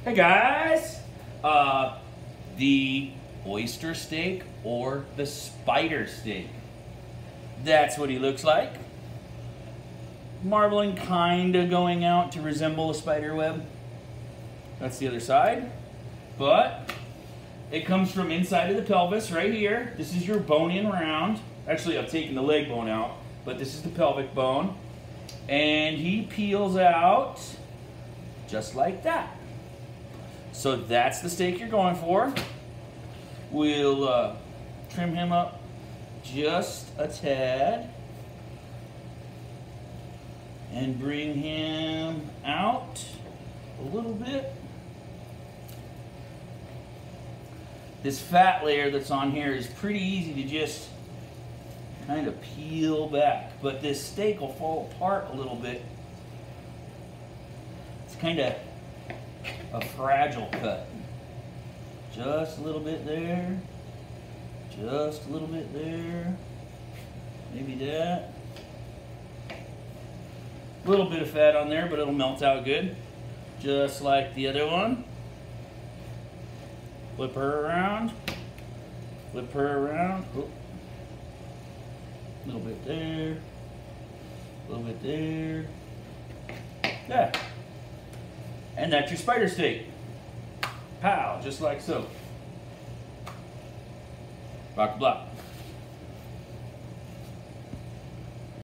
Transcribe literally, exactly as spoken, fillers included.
Hey guys! Uh, the oyster steak or the spider steak. That's what he looks like. Marbling kinda going out to resemble a spider web. That's the other side. But it comes from inside of the pelvis right here. This is your bone-in round. Actually, I've taken the leg bone out, but this is the pelvic bone. And he peels out just like that. So that's the steak you're going for. We'll uh, trim him up just a tad and bring him out a little bit. This fat layer that's on here is pretty easy to just kind of peel back, but this steak will fall apart a little bit. It's kind of a fragile cut. Just a little bit there, just a little bit there, maybe that. A little bit of fat on there, but it'll melt out good, just like the other one. Flip her around, flip her around. Oh. A little bit there, a little bit there. Yeah. And that's your spider steak. Pow, just like so. Rock the block.